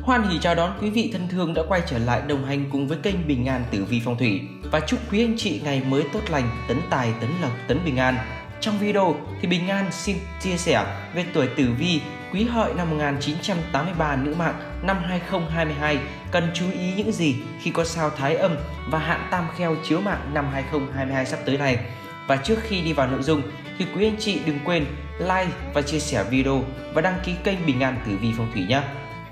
Hoan hỉ chào đón quý vị thân thương đã quay trở lại đồng hành cùng với kênh Bình An Tử Vi Phong Thủy và chúc quý anh chị ngày mới tốt lành, tấn tài, tấn lộc, tấn bình an. Trong video thì Bình An xin chia sẻ về tuổi Tử Vi Quý Hợi năm 1983 nữ mạng năm 2022 cần chú ý những gì khi có sao Thái Âm và hạn Tam Kheo chiếu mạng năm 2022 sắp tới này. Và trước khi đi vào nội dung thì quý anh chị đừng quên like và chia sẻ video và đăng ký kênh Bình An Tử Vi Phong Thủy nhé.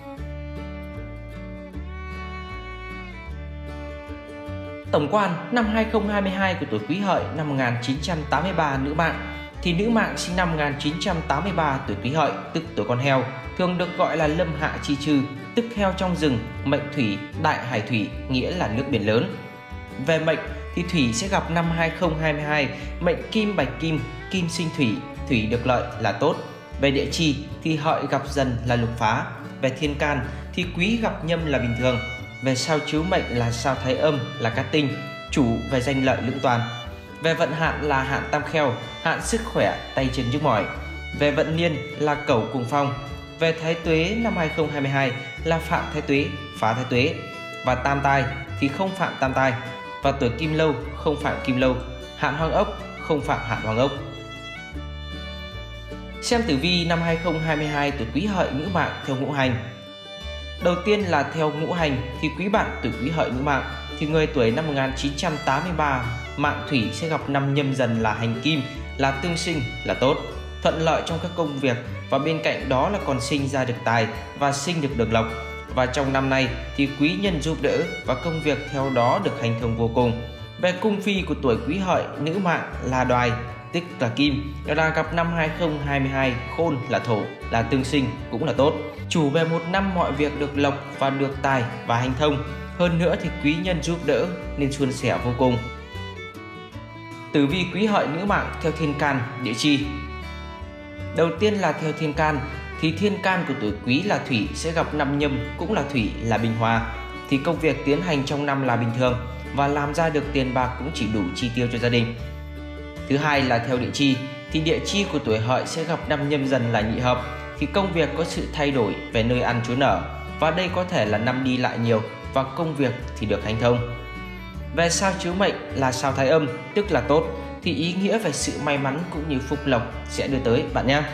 Tổng quan năm 2022 của tuổi Quý Hợi năm 1983 nữ mạng thì nữ mạng sinh năm 1983 tuổi Quý Hợi tức tuổi con heo thường được gọi là lâm hạ chi trư, tức heo trong rừng, mệnh thủy, đại hải thủy nghĩa là nước biển lớn. Về mệnh thì thủy sẽ gặp năm 2022 mệnh kim bạch kim, kim sinh thủy, thủy được lợi là tốt. Về địa chi thì Hợi gặp Dần là lục phá. Về thiên can thì Quý gặp Nhâm là bình thường. Về sao chiếu mệnh là sao Thái Âm là cát tinh, chủ về danh lợi lưỡng toàn. Về vận hạn là hạn Tam Kheo, hạn sức khỏe, tay chân nhức mỏi. Về vận niên là Cẩu cùng Phong. Về thái tuế năm 2022 là phạm thái tuế, phá thái tuế. Và tam tai thì không phạm tam tai. Và tuổi Kim Lâu không phạm Kim Lâu, hạn Hoàng Ốc không phạm hạn Hoàng Ốc. Xem tử vi năm 2022 tuổi Quý Hợi nữ mạng theo ngũ hành. Đầu tiên là theo ngũ hành thì quý bạn tuổi Quý Hợi nữ mạng thì người tuổi năm 1983 mạng thủy sẽ gặp năm Nhâm Dần là hành kim, là tương sinh là tốt, thuận lợi trong các công việc và bên cạnh đó là còn sinh ra được tài và sinh được đường lộc. Và trong năm nay thì quý nhân giúp đỡ và công việc theo đó được hành thông vô cùng. Về cung phi của tuổi Quý Hợi nữ mạng là Đoài tức là kim, là gặp năm 2022 khôn là thổ, là tương sinh cũng là tốt. Chủ về một năm mọi việc được lộc và được tài và hành thông. Hơn nữa thì quý nhân giúp đỡ nên suôn sẻ vô cùng. Tử vi Quý Hợi nữ mạng theo thiên can địa chi. Đầu tiên là theo thiên can thì thiên can của tuổi Quý là thủy sẽ gặp năm Nhâm cũng là thủy là bình hòa, thì công việc tiến hành trong năm là bình thường và làm ra được tiền bạc cũng chỉ đủ chi tiêu cho gia đình. Thứ hai là theo địa chi thì địa chi của tuổi Hợi sẽ gặp năm Nhâm Dần là nhị hợp, thì công việc có sự thay đổi về nơi ăn trốn ở và đây có thể là năm đi lại nhiều và công việc thì được hành thông. Về sao chiếu mệnh là sao Thái Âm tức là tốt, thì ý nghĩa về sự may mắn cũng như phúc lộc sẽ đưa tới bạn nhé.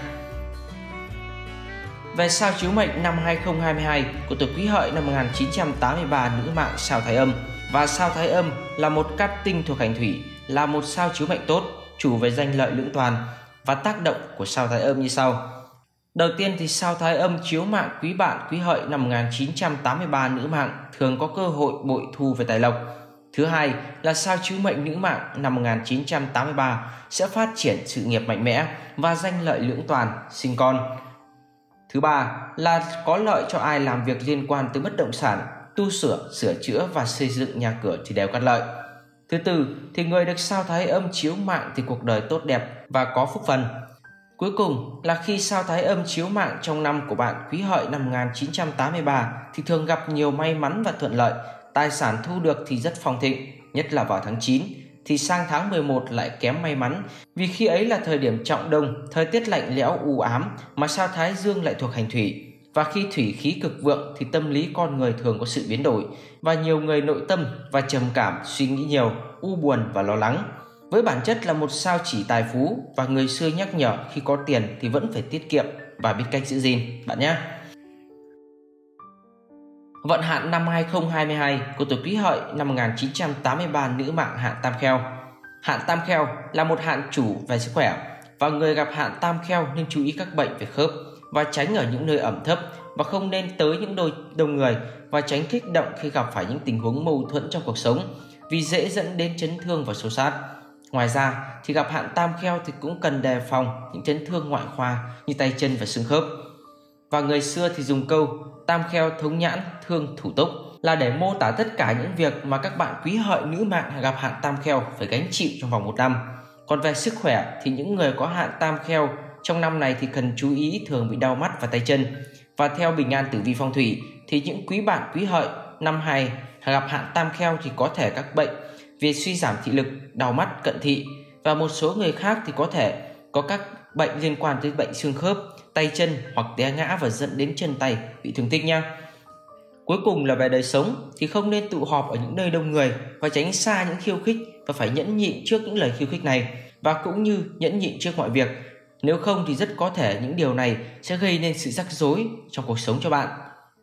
Về sao chiếu mệnh năm 2022 của tuổi Quý Hợi năm 1983 nữ mạng sao Thái Âm, và sao Thái Âm là một cát tinh thuộc hành thủy, là một sao chiếu mệnh tốt, chủ về danh lợi lưỡng toàn. Và tác động của sao Thái Âm như sau. Đầu tiên thì sao Thái Âm chiếu mạng quý bạn Quý Hợi năm 1983 nữ mạng thường có cơ hội bội thu về tài lộc. Thứ hai là sao chiếu mệnh nữ mạng năm 1983 sẽ phát triển sự nghiệp mạnh mẽ và danh lợi lưỡng toàn, sinh con. Thứ ba là có lợi cho ai làm việc liên quan tới bất động sản, tu sửa, sửa chữa và xây dựng nhà cửa thì đều cát lợi. Thứ tư thì người được sao Thái Âm chiếu mạng thì cuộc đời tốt đẹp và có phúc phần. Cuối cùng là khi sao Thái Âm chiếu mạng trong năm của bạn Quý Hợi năm 1983 thì thường gặp nhiều may mắn và thuận lợi, tài sản thu được thì rất phong thịnh, nhất là vào tháng 9, thì sang tháng 11 lại kém may mắn vì khi ấy là thời điểm trọng đông, thời tiết lạnh lẽo u ám mà sao Thái Dương lại thuộc hành thủy. Và khi thủy khí cực vượng thì tâm lý con người thường có sự biến đổi và nhiều người nội tâm và trầm cảm, suy nghĩ nhiều, u buồn và lo lắng. Với bản chất là một sao chỉ tài phú và người xưa nhắc nhở khi có tiền thì vẫn phải tiết kiệm và biết cách giữ gìn bạn nhé. Vận hạn năm 2022 của tuổi Quý Hợi năm 1983 nữ mạng hạn Tam Kheo. Hạn Tam Kheo là một hạn chủ về sức khỏe và người gặp hạn Tam Kheo nên chú ý các bệnh về khớp và tránh ở những nơi ẩm thấp và không nên tới những nơi đông người và tránh kích động khi gặp phải những tình huống mâu thuẫn trong cuộc sống vì dễ dẫn đến chấn thương và xô xát. Ngoài ra thì gặp hạn Tam Kheo thì cũng cần đề phòng những chấn thương ngoại khoa như tay chân và xương khớp. Và người xưa thì dùng câu Tam Kheo thống nhãn thương thủ túc là để mô tả tất cả những việc mà các bạn Quý Hợi nữ mạng gặp hạn Tam Kheo phải gánh chịu trong vòng một năm. Còn về sức khỏe thì những người có hạn Tam Kheo trong năm này thì cần chú ý thường bị đau mắt và tay chân. Và theo Bình An Tử Vi Phong Thủy thì những quý bạn Quý Hợi năm 2 gặp hạn Tam Kheo thì có thể các bệnh về suy giảm thị lực, đau mắt, cận thị, và một số người khác thì có thể có các bệnh liên quan tới bệnh xương khớp, tay chân hoặc té ngã và dẫn đến chân tay bị thương tích nha. Cuối cùng là về đời sống thì không nên tụ họp ở những nơi đông người và tránh xa những khiêu khích, và phải nhẫn nhịn trước những lời khiêu khích này, và cũng như nhẫn nhịn trước mọi việc. Nếu không thì rất có thể những điều này sẽ gây nên sự rắc rối trong cuộc sống cho bạn.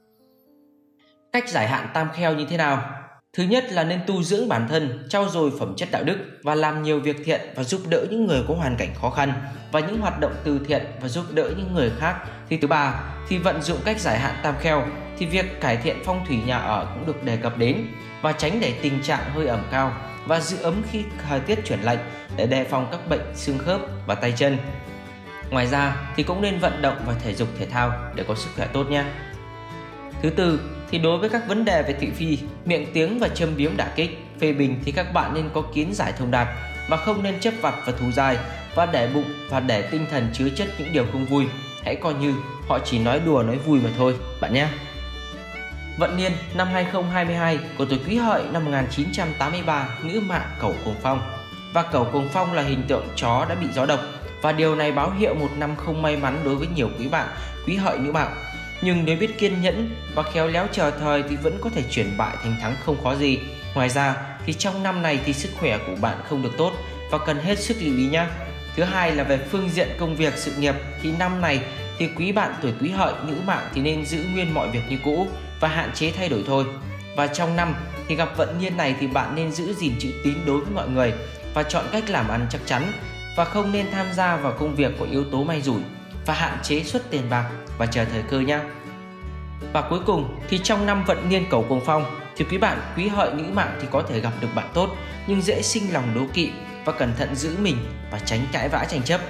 Cách giải hạn tam kheo như thế nào? Thứ nhất là nên tu dưỡng bản thân, trau dồi phẩm chất đạo đức và làm nhiều việc thiện và giúp đỡ những người có hoàn cảnh khó khăn và những hoạt động từ thiện và giúp đỡ những người khác. Thì thứ ba thì vận dụng cách giải hạn tam kheo thì việc cải thiện phong thủy nhà ở cũng được đề cập đến, và tránh để tình trạng hơi ẩm cao và giữ ấm khi thời tiết chuyển lạnh để đề phòng các bệnh xương khớp và tay chân. Ngoài ra thì cũng nên vận động và thể dục thể thao để có sức khỏe tốt nhé. Thứ tư thì đối với các vấn đề về thị phi, miệng tiếng và châm biếm đả kích, phê bình thì các bạn nên có kiến giải thông đạt và không nên chấp vặt và thù dai và để bụng và để tinh thần chứa chất những điều không vui. Hãy coi như họ chỉ nói đùa nói vui mà thôi bạn nhé. Vận niên năm 2022 của tuổi Quý Hợi năm 1983, nữ mạng Cẩu Cuồng Phong. Và Cẩu Cuồng Phong là hình tượng chó đã bị gió độc, và điều này báo hiệu một năm không may mắn đối với nhiều quý bạn Quý Hợi nữ mạng. Nhưng nếu biết kiên nhẫn và khéo léo chờ thời thì vẫn có thể chuyển bại thành thắng không khó gì. Ngoài ra thì trong năm này thì sức khỏe của bạn không được tốt và cần hết sức lưu ý nhé. Thứ hai là về phương diện công việc sự nghiệp, thì năm này thì quý bạn tuổi Quý Hợi nữ mạng thì nên giữ nguyên mọi việc như cũ và hạn chế thay đổi thôi. Và trong năm thì gặp vận niên này thì bạn nên giữ gìn chữ tín đối với mọi người và chọn cách làm ăn chắc chắn, và không nên tham gia vào công việc có yếu tố may rủi, và hạn chế xuất tiền bạc và chờ thời cơ nhé. Và cuối cùng thì trong năm vận niên Cẩu Cuồng Phong thì quý bạn Quý Hợi nữ mạng thì có thể gặp được bạn tốt nhưng dễ sinh lòng đố kỵ, và cẩn thận giữ mình và tránh cãi vã tranh chấp.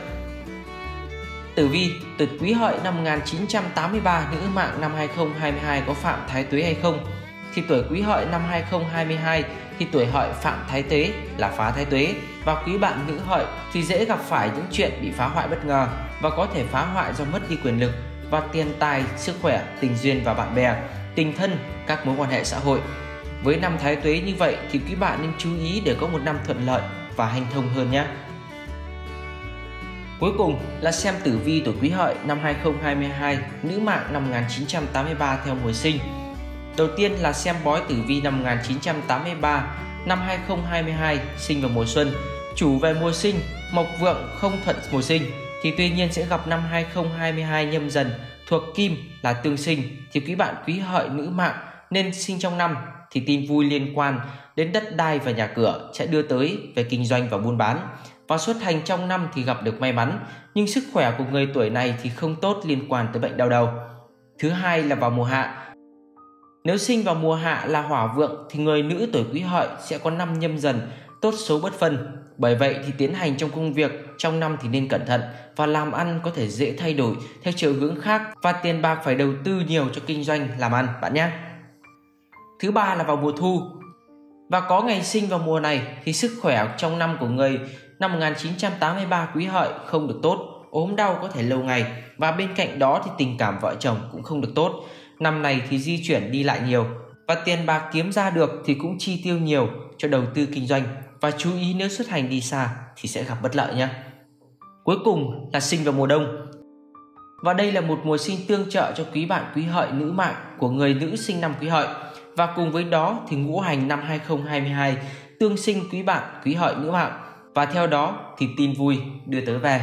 Tử vi tuổi Quý Hợi năm 1983, nữ mạng năm 2022 có phạm thái tuế hay không? Thì tuổi Quý Hợi năm 2022 thì tuổi Hợi phạm thái tuế là phá thái tuế, và quý bạn nữ Hợi thì dễ gặp phải những chuyện bị phá hoại bất ngờ và có thể phá hoại do mất đi quyền lực và tiền tài, sức khỏe, tình duyên và bạn bè, tình thân, các mối quan hệ xã hội. Với năm thái tuế như vậy thì quý bạn nên chú ý để có một năm thuận lợi và hanh thông hơn nhé. Cuối cùng là xem tử vi tuổi Quý Hợi năm 2022, nữ mạng năm 1983 theo mùa sinh. Đầu tiên là xem bói tử vi năm 1983, năm 2022 sinh vào mùa xuân, chủ về mùa sinh, mộc vượng không thuận mùa sinh, thì tuy nhiên sẽ gặp năm 2022 nhâm dần thuộc kim là tương sinh, thì quý bạn Quý Hợi nữ mạng nên sinh trong năm thì tin vui liên quan đến đất đai và nhà cửa sẽ đưa tới về kinh doanh và buôn bán, và xuất hành trong năm thì gặp được may mắn, nhưng sức khỏe của người tuổi này thì không tốt liên quan tới bệnh đau đầu. Thứ hai là vào mùa hạ. Nếu sinh vào mùa hạ là hỏa vượng thì người nữ tuổi Quý Hợi sẽ có năm nhâm dần tốt xấu bất phân. Bởi vậy thì tiến hành trong công việc trong năm thì nên cẩn thận, và làm ăn có thể dễ thay đổi theo chiều hướng khác, và tiền bạc phải đầu tư nhiều cho kinh doanh làm ăn bạn nhé. Thứ ba là vào mùa thu. Và có ngày sinh vào mùa này thì sức khỏe trong năm của người năm 1983 Quý Hợi không được tốt, ốm đau có thể lâu ngày, và bên cạnh đó thì tình cảm vợ chồng cũng không được tốt. Năm này thì di chuyển đi lại nhiều, và tiền bạc kiếm ra được thì cũng chi tiêu nhiều cho đầu tư kinh doanh, và chú ý nếu xuất hành đi xa thì sẽ gặp bất lợi nhé. Cuối cùng là sinh vào mùa đông. Và đây là một mùa sinh tương trợ cho quý bạn Quý Hợi nữ mạng của người nữ sinh năm Quý Hợi. Và cùng với đó thì ngũ hành năm 2022 tương sinh quý bạn Quý Hợi nữ mạng, và theo đó thì tin vui đưa tới về.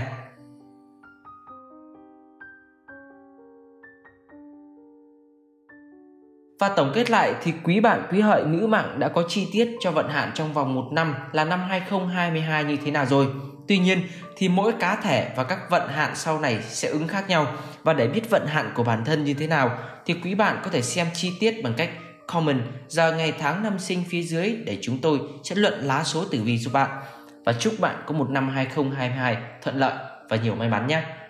Và tổng kết lại thì quý bạn Quý Hợi nữ mạng đã có chi tiết cho vận hạn trong vòng một năm là năm 2022 như thế nào rồi. Tuy nhiên thì mỗi cá thể và các vận hạn sau này sẽ ứng khác nhau, và để biết vận hạn của bản thân như thế nào thì quý bạn có thể xem chi tiết bằng cách comment giờ ngày tháng năm sinh phía dưới để chúng tôi sẽ luận lá số tử vi giúp bạn. Và chúc bạn có một năm 2022 thuận lợi và nhiều may mắn nhé.